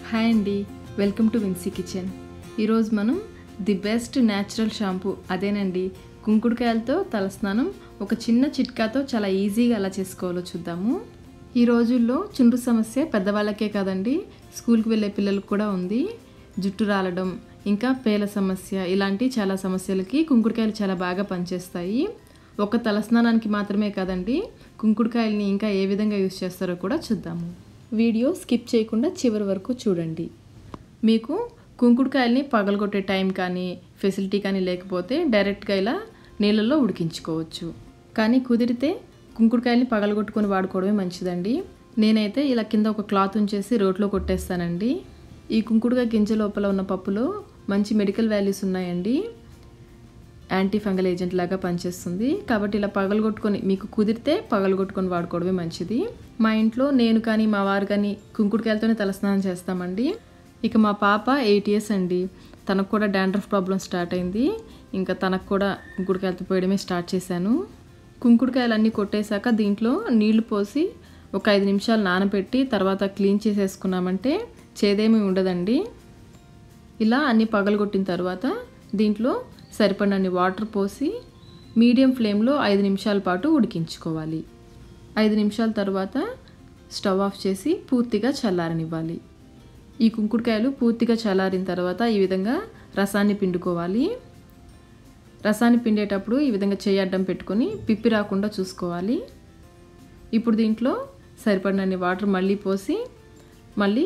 Hi అండి, welcome to Vincy kitchen. ఈరోజు మనం ది బెస్ట్ న్యాచురల్ షాంపూ అదేనండి కుంకుడుకాయలతో తలస్నానం ఒక చిన్న చిట్కాతో చాలా ఈజీగా ఎలా చేసుకోవాలో చూద్దాము. ఈ రోజుల్లో చుండ్రు సమస్య పెద్దవాళ్ళకే కాదండి, స్కూల్కి వెళ్ళే పిల్లలకు కూడా ఉంది. జుట్టు రాలడం, ఇంకా పేల సమస్య, ఇలాంటి చాలా సమస్యలకి కుంకుడుకాయలు చాలా బాగా పనిచేస్తాయి. ఒక తలస్నానానికి మాత్రమే కాదండి, కుంకుడుకాయలని ఇంకా ఏ విధంగా యూస్ చేస్తారో కూడా చూద్దాము. వీడియో స్కిప్ చేయకుండా చివరి వరకు చూడండి. మీకు కుంకుడుకాయల్ని పగలగొట్టే టైం కానీ ఫెసిలిటీ కానీ లేకపోతే డైరెక్ట్గా ఇలా నీళ్ళల్లో ఉడికించుకోవచ్చు. కానీ కుదిరితే కుంకుడుకాయల్ని పగలగొట్టుకొని వాడుకోవడమే మంచిదండి. నేనైతే ఇలా కింద ఒక క్లాత్ ఉంచేసి రోట్లో కొట్టేస్తానండి. ఈ కుంకుడుకాయ గింజ లోపల ఉన్న పప్పులో మంచి మెడికల్ వాల్యూస్ ఉన్నాయండి. యాంటీ ఫంగల్ ఏజెంట్ లాగా పనిచేస్తుంది. కాబట్టి ఇలా పగలగొట్టుకొని, మీకు కుదిరితే పగలగొట్టుకొని వాడుకోవడమే మంచిది. మా ఇంట్లో నేను కానీ మా వారు కానీ కుంకుడుకాయలతోనే తలస్నానం చేస్తామండి. ఇక మా పాప 8 years అండి. తనకు కూడా డాండ్రఫ్ ప్రాబ్లం స్టార్ట్ అయింది. ఇంకా తనకు కూడా కుంకుడుకాయలతో పోయడమే స్టార్ట్ చేశాను. కుంకుడుకాయలన్నీ కొట్టేశాక దీంట్లో నీళ్లు పోసి ఒక 5 నిమిషాలు నానబెట్టి తర్వాత క్లీన్ చేసేసుకున్నామంటే చేదేమీ ఉండదండి. ఇలా అన్నీ పగలగొట్టిన తర్వాత దీంట్లో సరిపడినన్ని వాటర్ పోసి మీడియం ఫ్లేమ్లో 5 నిమిషాల పాటు ఉడికించుకోవాలి. 5 నిమిషాల తర్వాత స్టవ్ ఆఫ్ చేసి పూర్తిగా చల్లారనివ్వాలి. ఈ కుంకుడుకాయలు పూర్తిగా చల్లారిన తర్వాత ఈ విధంగా రసాన్ని పిండుకోవాలి. రసాన్ని పిండేటప్పుడు ఈ విధంగా చేయి అడ్డం పెట్టుకొని పిప్పి రాకుండా చూసుకోవాలి. ఇప్పుడు దీంట్లో సరిపడినన్ని వాటర్ మళ్ళీ పోసి మళ్ళీ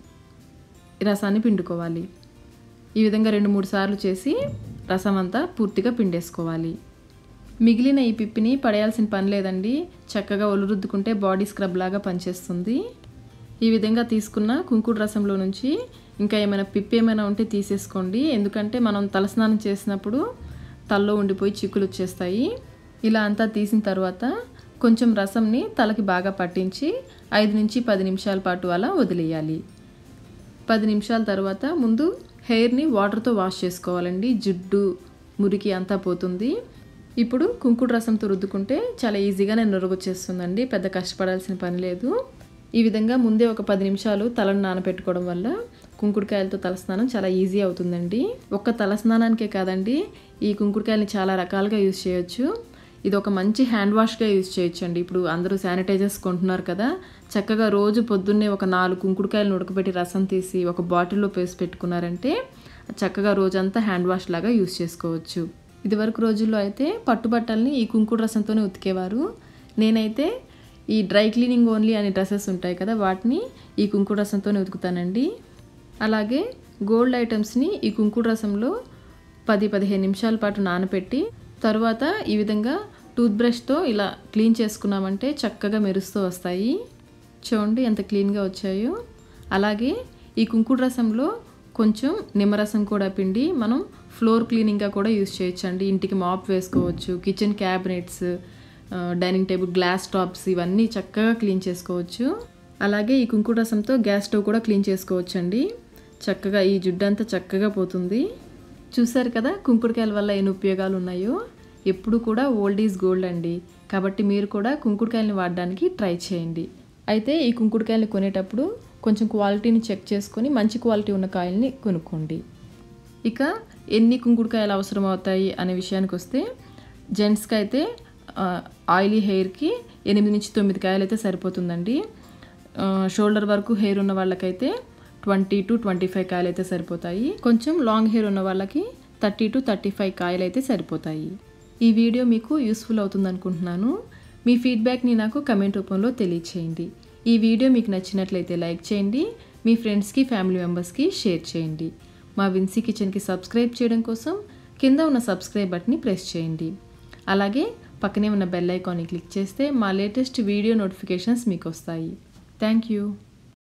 రసాన్ని పిండుకోవాలి. ఈ విధంగా 2-3 సార్లు చేసి రసం అంతా పూర్తిగా పిండేసుకోవాలి. మిగిలిన ఈ పిప్పిని పడేయాల్సిన పని లేదండి. చక్కగా ఒలురుద్దుకుంటే బాడీ స్క్రబ్ లాగా పనిచేస్తుంది. ఈ విధంగా తీసుకున్న కుంకుడు రసంలో నుంచి ఇంకా ఏమైనా పిప్పి ఏమైనా ఉంటే తీసేసుకోండి. ఎందుకంటే మనం తలస్నానం చేసినప్పుడు తలలో ఉండిపోయి చిక్కులు వచ్చేస్తాయి. ఇలా అంతా తీసిన తర్వాత కొంచెం రసంని తలకి బాగా పట్టించి 5 నుంచి 10 నిమిషాల పాటు అలా వదిలేయాలి. 10 నిమిషాల తర్వాత ముందు హెయిర్ని వాటర్తో వాష్ చేసుకోవాలండి. జిడ్డు మురికి అంతా పోతుంది. ఇప్పుడు కుంకుడు రసంతో రుద్దుకుంటే చాలా ఈజీగానే నురగొచ్చేస్తుందండి. పెద్ద కష్టపడాల్సిన పని లేదు. ఈ విధంగా ముందే ఒక 10 నిమిషాలు తలను నానబెట్టుకోవడం వల్ల కుంకుడుకాయలతో తలస్నానం చాలా ఈజీ అవుతుందండి. ఒక్క తలస్నానానికే కాదండి, ఈ కుంకుడుకాయలని చాలా రకాలుగా యూజ్ చేయొచ్చు. ఇది ఒక మంచి హ్యాండ్ వాష్గా యూజ్ చేయొచ్చు అండి. ఇప్పుడు అందరూ శానిటైజర్స్ కొంటున్నారు కదా, చక్కగా రోజు పొద్దున్నే ఒక 4 కుంకుడుకాయలను ఉడకబెట్టి రసం తీసి ఒక బాటిల్లో వేసి పెట్టుకున్నారంటే చక్కగా రోజంతా హ్యాండ్ వాష్ లాగా యూజ్ చేసుకోవచ్చు. ఇదివరకు రోజుల్లో అయితే పట్టుబట్టల్ని ఈ కుంకుడు రసంతోనే ఉతికేవారు. నేనైతే ఈ డ్రై క్లీనింగ్ ఓన్లీ అనే డ్రెస్సెస్ ఉంటాయి కదా, వాటిని ఈ కుంకుడు రసంతోనే ఉతుకుతానండి. అలాగే గోల్డ్ ఐటమ్స్ని ఈ కుంకుడు రసంలో 10-15 నిమిషాల పాటు నానబెట్టి తర్వాత ఈ విధంగా టూత్ బ్రష్తో ఇలా క్లీన్ చేసుకున్నామంటే చక్కగా మెరుస్తూ వస్తాయి. చూడండి ఎంత క్లీన్గా వచ్చాయో. అలాగే ఈ కుంకుడు రసంలో కొంచెం నిమ్మరసం కూడా పిండి మనం ఫ్లోర్ క్లీనింగ్గా కూడా యూజ్ చేయొచ్చు అండి. ఇంటికి మాప్ వేసుకోవచ్చు. Kitchen cabinets, dining table, glass tops ఇవన్నీ చక్కగా క్లీన్ చేసుకోవచ్చు. అలాగే ఈ కుంకుడు రసంతో గ్యాస్ స్టవ్ కూడా క్లీన్ చేసుకోవచ్చు అండి. చక్కగా ఈ జిడ్డు అంతా చక్కగా పోతుంది. చూసారు కదా కుంకుడుకాయల వల్ల ఎన్ని ఉపయోగాలు ఉన్నాయో. ఎప్పుడు కూడా ఓల్డ్ ఈజ్ గోల్డ్ అండి. కాబట్టి మీరు కూడా కుంకుడుకాయలని వాడడానికి ట్రై చేయండి. అయితే ఈ కుంకుడుకాయలని కొనేటప్పుడు కొంచెం క్వాలిటీని చెక్ చేసుకొని మంచి క్వాలిటీ ఉన్న కాయల్ని కొనుక్కోండి. ఇక ఎన్ని కుంకుడుకాయలు అవసరం అవుతాయి అనే విషయానికి వస్తే, జెంట్స్కి అయితే ఆయిలీ హెయిర్కి 8 నుంచి 9 కాయలు అయితే సరిపోతుందండి. షోల్డర్ వరకు హెయిర్ ఉన్న వాళ్ళకైతే 20 to 25 కాయలు అయితే సరిపోతాయి. కొంచెం లాంగ్ హెయిర్ ఉన్న వాళ్ళకి 30 to 35 కాయలు అయితే సరిపోతాయి. ఈ వీడియో మీకు యూస్ఫుల్ అవుతుంది అనుకుంటున్నాను. మీ ఫీడ్బ్యాక్ని నాకు కమెంట్ రూపంలో తెలియచేయండి. ఈ వీడియో మీకు నచ్చినట్లయితే లైక్ చేయండి. మీ ఫ్రెండ్స్కి, ఫ్యామిలీ మెంబర్స్కి షేర్ చేయండి. మా విన్సీ కిచెన్కి సబ్స్క్రైబ్ చేయడం కోసం కింద ఉన్న సబ్స్క్రైబ్ బటన్ని ప్రెస్ చేయండి. అలాగే పక్కనే ఉన్న బెల్ ఐకాన్ని క్లిక్ చేస్తే మా లేటెస్ట్ వీడియో నోటిఫికేషన్స్ మీకు వస్తాయి. Thank you.